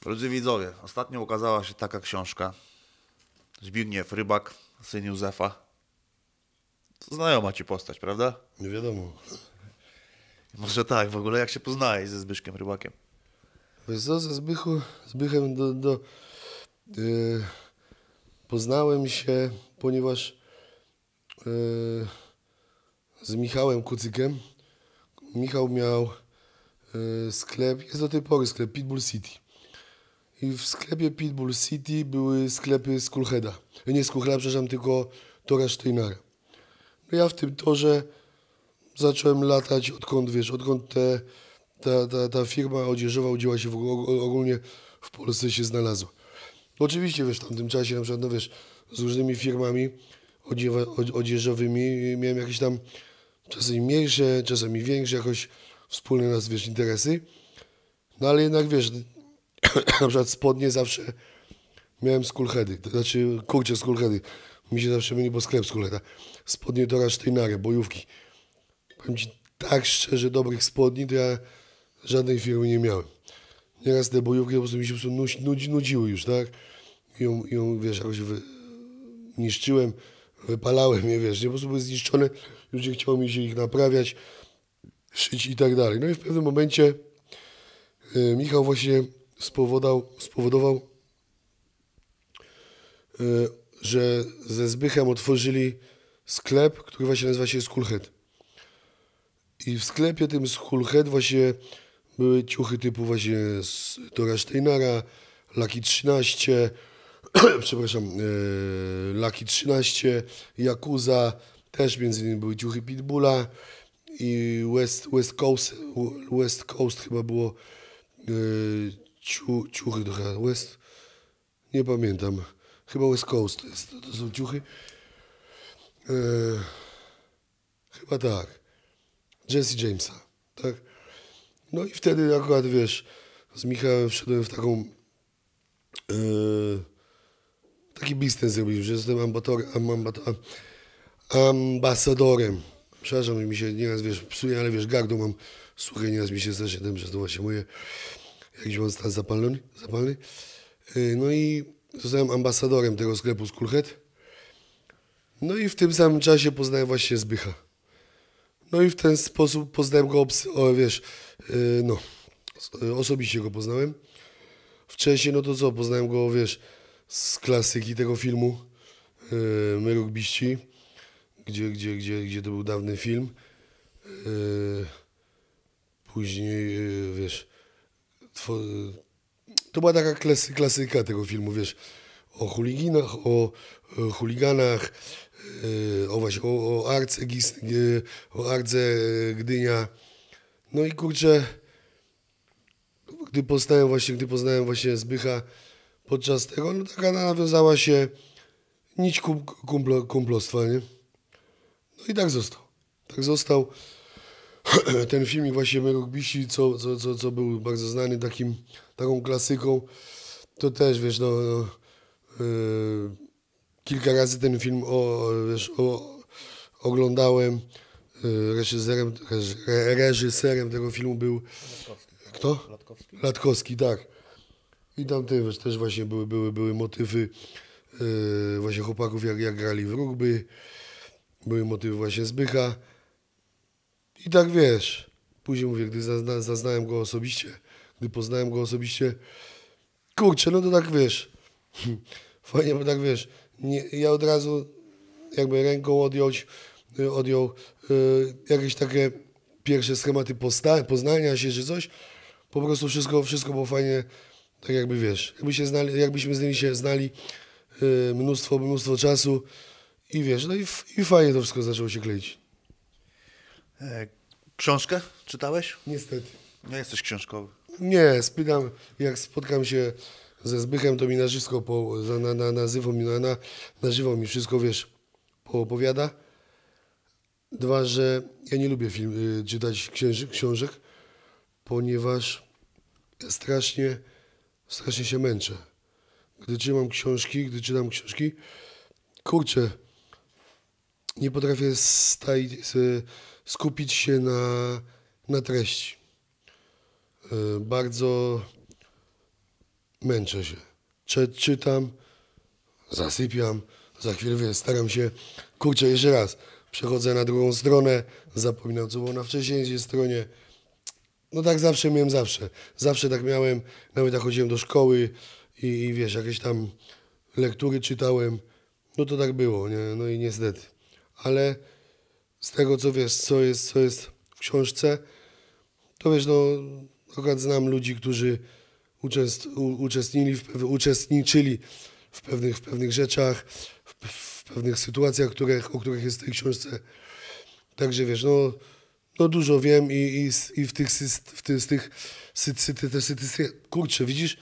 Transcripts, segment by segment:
Drodzy widzowie, ostatnio ukazała się taka książka. Zbigniew Rybak, syn Józefa. Znajoma ci postać, prawda? Nie wiadomo. Może tak, w ogóle jak się poznałeś ze Zbyszkiem Rybakiem? Wiesz co, ze Zbychem poznałem się, ponieważ z Michałem Kucykiem. Michał miał sklep, jest do tej pory sklep Pitbull City. I w sklepie Pitbull City były sklepy Skullheada. Nie Skullheada, przepraszam, tylko Tora Steinera. No ja w tym torze zacząłem latać, odkąd ta firma odzieżowa udziała się ogólnie w Polsce się znalazła. No oczywiście, wiesz, w tamtym czasie, na przykład, no wiesz, z różnymi firmami odzieżowymi miałem jakieś tam czasami mniejsze, czasami większe, jakoś wspólne nas, wiesz, interesy. No ale jednak, wiesz, na przykład spodnie zawsze miałem Skullheady, to znaczy, kurczę, Skullheady. Mi się zawsze myli, bo sklep Skullheada. Spodnie Tora Steinera, bojówki. Powiem ci tak szczerze, dobrych spodni to ja żadnej firmy nie miałem. Nieraz te bojówki po prostu mi się po prostu nudziły już, tak? I ją wiesz, jakoś niszczyłem, wypalałem je, wiesz, nie, po prostu były zniszczone, już nie chciało mi się ich naprawiać, szyć i tak dalej. No i w pewnym momencie Michał właśnie spowodował, że ze Zbychem otworzyli sklep, który właśnie nazywa się Skullhead. I w sklepie tym Skullhead właśnie były ciuchy typu właśnie z Tora Steinera, Lucky 13, przepraszam, Lucky 13, Yakuza, też między innymi były ciuchy Pitbulla i West Coast chyba było ciuchy trochę, nie pamiętam, chyba West Coast to są ciuchy, chyba tak, Jesse Jamesa, tak. No i wtedy akurat, wiesz, z Michałem wszedłem w taki biznes zrobiliśmy, że jestem ambasadorem. Przepraszam, mi się nieraz, wiesz, psuje, ale wiesz, gardło mam suche, nieraz mi się strasznie ten przez to właśnie moje, jakiś mam stan zapalny. No i zostałem ambasadorem tego sklepu Skullhead. No i w tym samym czasie poznałem właśnie Zbycha. No i w ten sposób poznałem go, osobiście go poznałem. Wcześniej, no to co, poznałem go, wiesz, z klasyki tego filmu, My Rugbyści, gdzie to był dawny film. Później, wiesz, to była taka klasyka tego filmu, wiesz, o chuliganach, o Ardze Gdynia. No i kurczę, gdy poznałem właśnie Zbycha podczas tego, no taka nawiązała się nić kumplostwa, nie? No i tak został. Tak został. Ten filmik właśnie My Rugbyści, co był bardzo znany taką klasyką, to też, wiesz, kilka razy ten film oglądałem. Reżyserem tego filmu był... Kto? Latkowski, tak. I tam też właśnie były motywy właśnie chłopaków, jak grali w rugby. Były motywy właśnie Zbycha. I tak, wiesz, później mówię, gdy zaznałem go osobiście, gdy poznałem go osobiście, kurczę, no to tak, wiesz, fajnie, bo tak, wiesz, ja od razu jakby ręką odjął jakieś takie pierwsze schematy poznania się, czy coś. Po prostu wszystko było fajnie, tak jakby, wiesz, jakbyśmy z nimi się znali mnóstwo czasu i wiesz, no i fajnie to wszystko zaczęło się kleić. Książkę czytałeś? Niestety. Nie jesteś książkowy. Nie, jak spotkam się ze Zbychem, to mi na żywo mi wszystko, wiesz, poopowiada. Dwa, że ja nie lubię czytać książek, ponieważ ja strasznie się męczę. Gdy czytam książki, kurczę, nie potrafię skupić się na treści. Bardzo męczę się. Czytam, zasypiam, za chwilę, wiesz, staram się, kurczę, jeszcze raz, przechodzę na drugą stronę, zapominam, co było na wcześniejszej stronie. No tak zawsze miałem, zawsze tak miałem, nawet jak chodziłem do szkoły i wiesz, jakieś tam lektury czytałem, no to tak było, nie? No i niestety. Ale z tego, co wiesz, co jest w książce, to wiesz, no akurat znam ludzi, którzy uczestniczyli w pewnych rzeczach, w pewnych sytuacjach, o których jest w tej książce. Także wiesz, no dużo wiem i w tych kurczę, widzisz?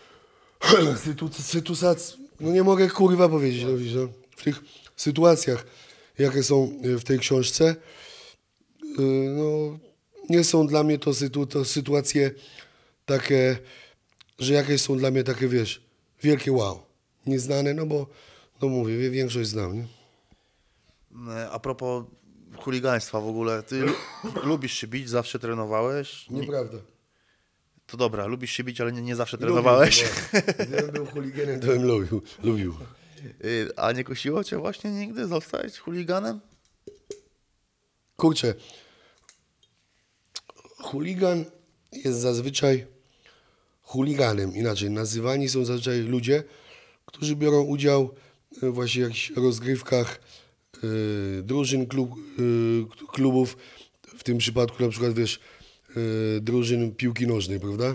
No nie mogę kurwa powiedzieć, no widzisz, no. W tych sytuacjach, jakie są w tej książce, no nie są dla mnie to sytuacje takie, że jakieś są dla mnie takie, wiesz, wielkie wow. Nieznane, no bo, no mówię, większość znam, nie? A propos chuligaństwa w ogóle, ty lubisz się bić, zawsze trenowałeś? Nieprawda. To dobra, lubisz się bić, ale nie zawsze trenowałeś. Gdybym był chuliganem, to bym lubił. A nie kusiło cię właśnie nigdy zostać chuliganem? Kurczę, chuligan jest zazwyczaj chuliganem, inaczej nazywani są zazwyczaj ludzie, którzy biorą udział właśnie w jakichś rozgrywkach drużyn, klubów, w tym przypadku na przykład, wiesz, drużyn piłki nożnej, prawda?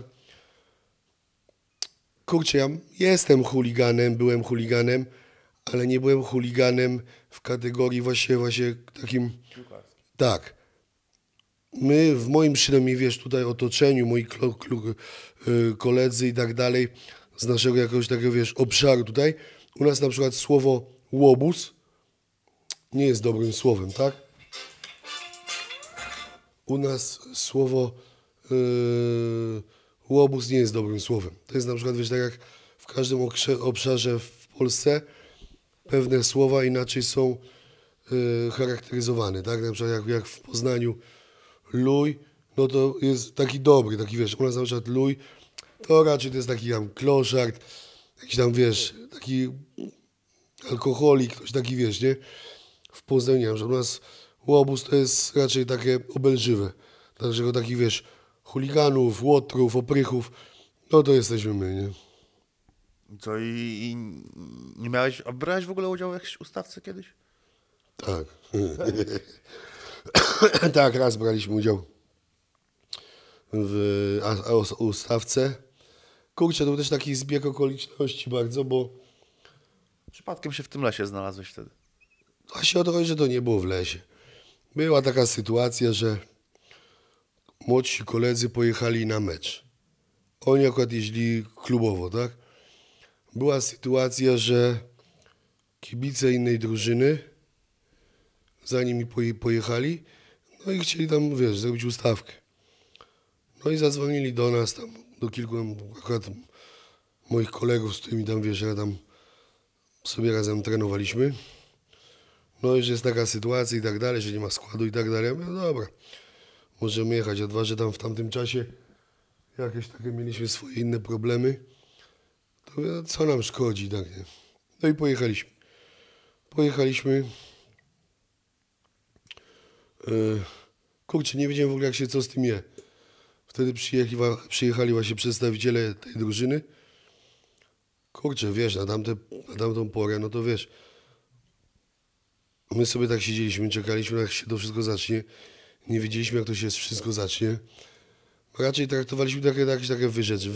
Kurczę, ja jestem chuliganem, byłem chuliganem, ale nie byłem chuliganem w kategorii właśnie takim... Tak. My, w moim przynajmniej, wiesz, tutaj otoczeniu, moi koledzy i tak dalej, z naszego jakiegoś takiego, wiesz, obszaru tutaj, u nas na przykład słowo łobuz nie jest dobrym słowem, tak? U nas słowo łobuz nie jest dobrym słowem. To jest na przykład, wiesz, tak jak w każdym obszarze w Polsce pewne słowa inaczej są charakteryzowane, tak? Na przykład jak w Poznaniu luj, no to jest taki dobry, taki, wiesz, u nas na przykład luj, to raczej to jest taki tam kloszard, jakiś tam, wiesz, taki alkoholik, ktoś taki, wiesz, nie? W Poznaniu, nie wiem, że u nas łobuz to jest raczej takie obelżywe. Dlatego takich, wiesz, chuliganów, łotrów, oprychów, no to jesteśmy my, nie? Co i nie miałeś, a brałeś w ogóle udział w jakiejś ustawce kiedyś? Tak. Tak, raz braliśmy udział w ustawce. Kurczę, to był też taki zbieg okoliczności bardzo, bo Przypadkiem się w tym lesie znalazłeś wtedy. właśnie o to chodzi, że to nie było w lesie. Była taka sytuacja, że młodsi koledzy pojechali na mecz. Oni akurat jeździli klubowo, tak? Była sytuacja, że kibice innej drużyny za nimi pojechali, no i chcieli tam, wiesz, zrobić ustawkę. No i zadzwonili do nas tam, do kilku akurat moich kolegów, z którymi tam, wiesz, ja tam sobie razem trenowaliśmy. No i że jest taka sytuacja i tak dalej, że nie ma składu i tak dalej. Ja mówię, no dobra, możemy jechać. A dwa, że tam w tamtym czasie jakieś takie mieliśmy swoje inne problemy. To mówię, co nam szkodzi, tak, nie? No i pojechaliśmy. Kurczę, nie wiedziałem w ogóle, co z tym je. Wtedy przyjechali właśnie przedstawiciele tej drużyny. Kurczę, wiesz, na tamtą porę, no to wiesz, my sobie tak siedzieliśmy, czekaliśmy, jak się to wszystko zacznie. Nie wiedzieliśmy, jak to się wszystko zacznie. Raczej traktowaliśmy jakieś takie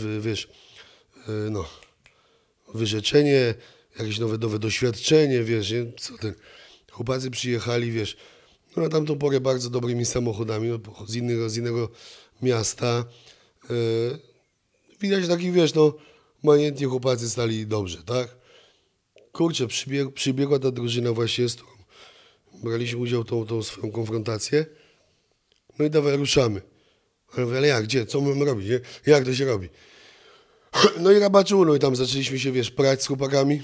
wyrzeczenie, jakieś nowe doświadczenie, wiesz, nie? Co ten, chłopacy przyjechali, wiesz, no na tamtą porę bardzo dobrymi samochodami, no, z innego miasta. Widać takich, wiesz, no, majętnie chłopacy stali dobrze, tak? Kurczę, przybiegła ta drużyna właśnie, z którą braliśmy udział w tą swoją konfrontację. No i dawaj, ruszamy. Ale jak, gdzie, co mamy robić, nie? Jak to się robi? No i rabaczyło, no i tam zaczęliśmy się, wiesz, prać z chłopakami.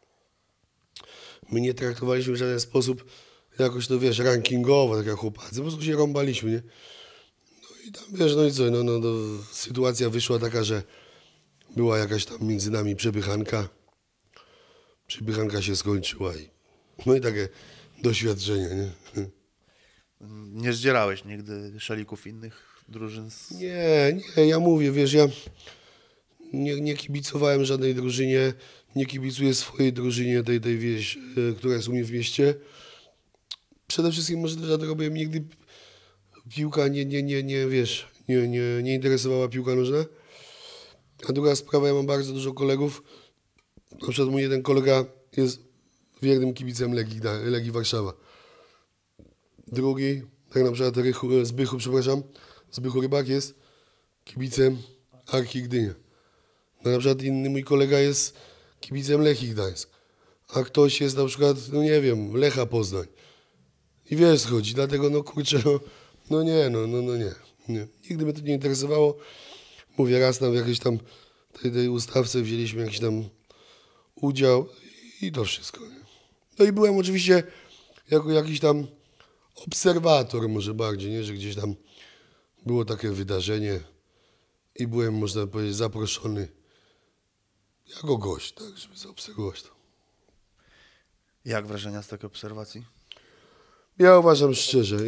My nie traktowaliśmy w żaden sposób jakoś to, wiesz, rankingowo, tak jak chłopacy, po prostu się rąbaliśmy, nie? No i tam, wiesz, no i co, sytuacja wyszła taka, że była jakaś tam między nami przepychanka. Przepychanka się skończyła no i takie doświadczenie, nie? Nie zdzierałeś nigdy szalików innych drużyn? Nie, ja mówię, wiesz, ja nie kibicowałem żadnej drużynie, nie kibicuję swojej drużynie, tej wieś, która jest u mnie w mieście. Przede wszystkim może też dlatego, bo ja nigdy piłka wiesz, nie interesowała piłka nożna. A druga sprawa, ja mam bardzo dużo kolegów. Na przykład mój jeden kolega jest wiernym kibicem Legii Warszawa. Drugi, tak na przykład Zbychu Rybak jest kibicem Arki Gdynia. No na przykład inny mój kolega jest kibicem Lechii Gdańsk. A ktoś jest na przykład, no nie wiem, Lecha Poznań. I wiesz, co chodzi. Dlatego, no kurczę, nie. Nigdy mnie to nie interesowało. Mówię, raz tam w jakiejś tam tej ustawce wzięliśmy jakiś tam udział i to wszystko. Nie? No i byłem oczywiście jako jakiś tam obserwator może bardziej, nie? Że gdzieś tam było takie wydarzenie i byłem, można powiedzieć, zaproszony jako gość, tak, żeby zaobserwować to. Jak wrażenia z takiej obserwacji? Ja uważam szczerze,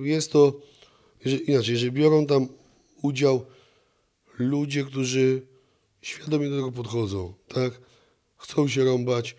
jeżeli biorą tam udział ludzie, którzy świadomie do tego podchodzą, tak, chcą się rąbać,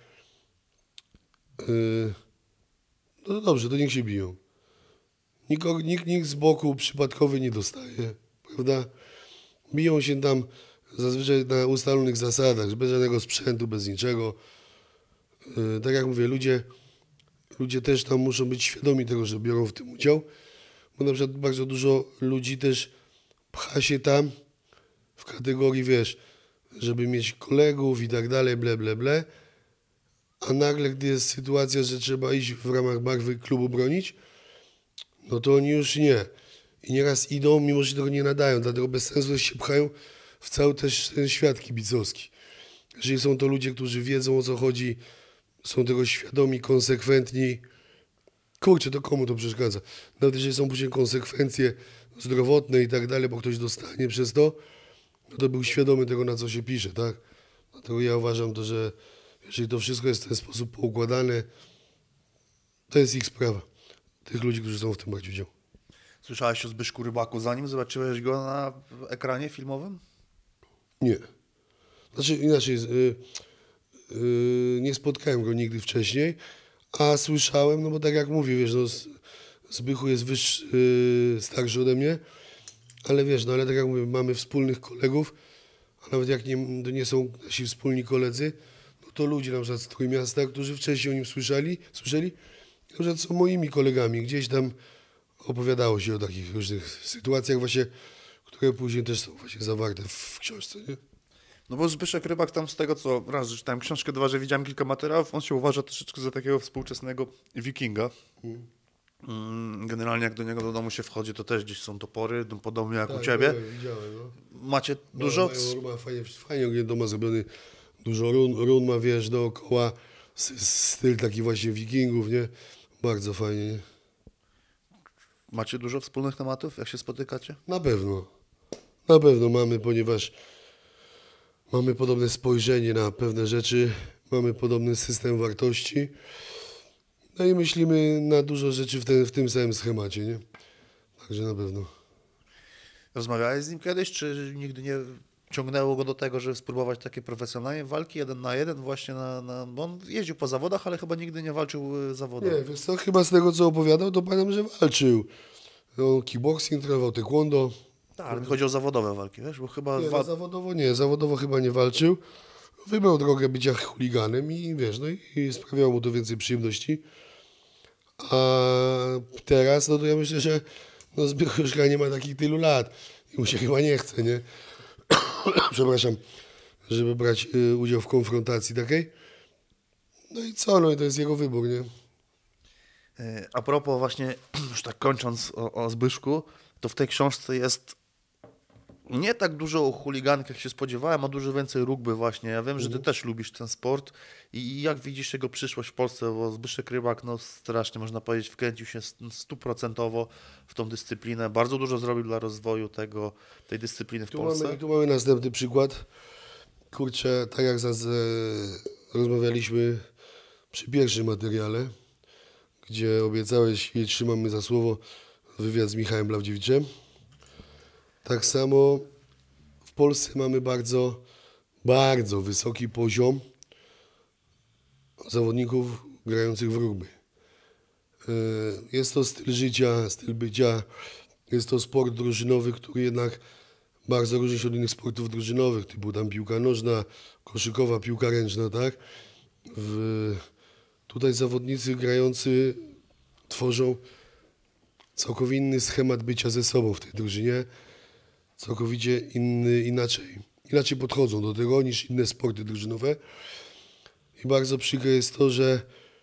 no dobrze, to niech się biją. Nikt z boku przypadkowy nie dostaje, prawda? Biją się tam zazwyczaj na ustalonych zasadach, bez żadnego sprzętu, bez niczego. Tak jak mówię, ludzie też tam muszą być świadomi tego, że biorą w tym udział, bo na przykład bardzo dużo ludzi też pcha się tam w kategorii, wiesz, żeby mieć kolegów i tak dalej, ble, a nagle, gdy jest sytuacja, że trzeba iść w ramach barwy klubu bronić, no to oni już nie. I nieraz idą, mimo że tego nie nadają, dlatego bez sensu się pchają w cały też ten świat kibicowski. Jeżeli są to ludzie, którzy wiedzą, o co chodzi, są tego świadomi, konsekwentni, kurczę, to komu to przeszkadza? Nawet jeżeli są później konsekwencje zdrowotne i tak dalej, bo ktoś dostanie przez to, no to był świadomy tego, na co się pisze, tak? Dlatego ja uważam to, że jeżeli to wszystko jest w ten sposób poukładane, to jest ich sprawa. Tych ludzi, którzy są w tym brać udział. Słyszałeś o Zbyszku Rybaku, zanim zobaczyłeś go na ekranie filmowym? Nie. Znaczy inaczej, nie spotkałem go nigdy wcześniej, a słyszałem, no bo tak jak mówię, wiesz, no, Zbychu jest starszy ode mnie, ale wiesz, no ale tak jak mówię, mamy wspólnych kolegów, a nawet jak to nie są nasi wspólni koledzy, no to ludzie na przykład z Trójmiasta, którzy wcześniej o nim słyszeli, na przykład są moimi kolegami, gdzieś tam opowiadało się o takich różnych sytuacjach właśnie, które później też są właśnie zawarte w książce, nie? No bo Zbyszek Rybak tam z tego, co raz, że czytałem książkę, dwa, że widziałem kilka materiałów, on się uważa troszeczkę za takiego współczesnego wikinga. Generalnie jak do niego do domu się wchodzi, to też gdzieś są topory, podobnie jak u ciebie. Widziałem, no. Macie dużo... Ma fajnie dom ma zrobiony, dużo run ma, wiesz, dookoła, styl taki właśnie wikingów, nie? Bardzo fajnie, nie? Macie dużo wspólnych tematów, jak się spotykacie? Na pewno mamy, ponieważ mamy podobne spojrzenie na pewne rzeczy, mamy podobny system wartości, no i myślimy na dużo rzeczy w tym samym schemacie, nie? Także na pewno. Rozmawiałeś z nim kiedyś, czy nigdy nie ciągnęło go do tego, żeby spróbować takie profesjonalne walki 1 na 1 właśnie bo on jeździł po zawodach, ale chyba nigdy nie walczył zawodowo. Nie, wiesz co, chyba z tego co opowiadał, to pamiętam, że walczył. No, kickboxing, trenował taekwondo. Tak, ale mi chodzi o zawodowe walki, wiesz, bo chyba... Nie, zawodowo chyba nie walczył. Wybrał drogę bycia chuliganem i wiesz, no i sprawiało mu to więcej przyjemności. A teraz, no to ja myślę, że no Zbychu już nie ma takich tylu lat i mu się chyba nie chce, nie? Przepraszam, żeby brać udział w konfrontacji takiej. No i co, no i to jest jego wybór, nie? A propos właśnie, już tak kończąc o Zbyszku, to w tej książce jest nie tak dużo o chuligankach, jak się spodziewałem, a dużo więcej rugby właśnie. Ja wiem, że ty też lubisz ten sport i jak widzisz jego przyszłość w Polsce, bo Zbyszek Rybak, no strasznie można powiedzieć, wkręcił się 100% w tą dyscyplinę. Bardzo dużo zrobił dla rozwoju tej dyscypliny w Polsce. Tu mamy następny przykład. kurczę, tak jak rozmawialiśmy przy pierwszym materiale, gdzie obiecałeś i trzymamy za słowo wywiad z Michałem Blawdziewiczem. Tak samo w Polsce mamy bardzo, bardzo wysoki poziom zawodników grających w rugby. Jest to styl życia, styl bycia, jest to sport drużynowy, który jednak bardzo różni się od innych sportów drużynowych, typu tam piłka nożna, koszykowa, piłka ręczna, tak? Tutaj zawodnicy grający tworzą całkowicie inny schemat bycia ze sobą w tej drużynie, całkowicie inaczej podchodzą do tego niż inne sporty drużynowe. I bardzo przykre jest to, że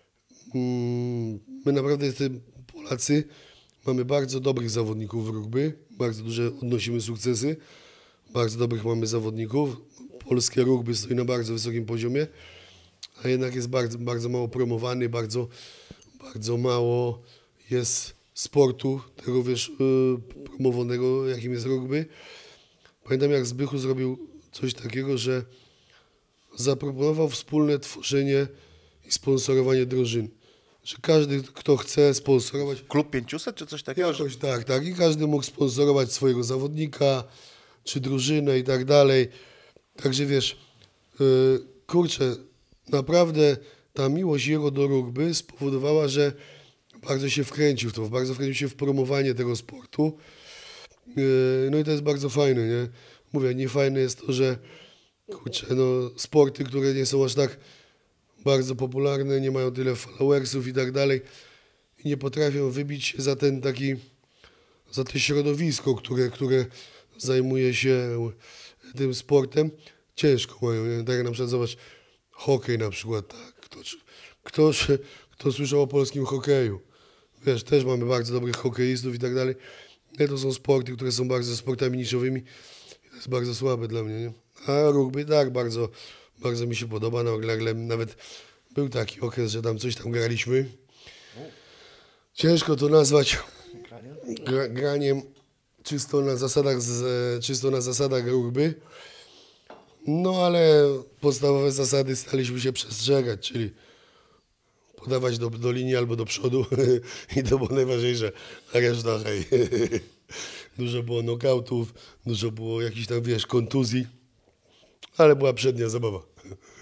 my naprawdę, Polacy, mamy bardzo dobrych zawodników w rugby, bardzo duże odnosimy sukcesy, bardzo dobrych mamy zawodników. Polskie rugby stoi na bardzo wysokim poziomie, a jednak jest bardzo, bardzo mało promowany, bardzo mało jest sportu, tego wiesz, promowanego, jakim jest rugby. Pamiętam, jak Zbychu zrobił coś takiego, że zaproponował wspólne tworzenie i sponsorowanie drużyn. Że każdy, kto chce sponsorować... Klub 500 czy coś takiego? Jakoś tak. I każdy mógł sponsorować swojego zawodnika, czy drużynę i tak dalej. Także wiesz, kurczę, naprawdę ta miłość jego do rugby spowodowała, że bardzo się wkręcił w to, bardzo wkręcił się w promowanie tego sportu. No i to jest bardzo fajne, nie? Mówię, niefajne jest to, że kurczę, no, sporty, które nie są aż tak bardzo popularne, nie mają tyle followersów i tak dalej i nie potrafią wybić się za ten taki, za to środowisko, które zajmuje się tym sportem, ciężko mają, nie? Tak jak na przykład zobacz, hokej na przykład, tak, kto słyszał o polskim hokeju, wiesz, też mamy bardzo dobrych hokeistów i tak dalej, ale to są sporty, które są bardzo sportami niszowymi i to jest bardzo słabe dla mnie, nie? A rugby tak, bardzo mi się podoba, nagle nawet był taki okres, że tam coś tam graliśmy. Ciężko to nazwać graniem czysto na zasadach rugby. No ale podstawowe zasady staliśmy się przestrzegać, czyli podawać do linii albo do przodu i to było najważniejsze, a reszta hej. Dużo było knock'outów, dużo było jakichś tam, wiesz, kontuzji, ale była przednia zabawa.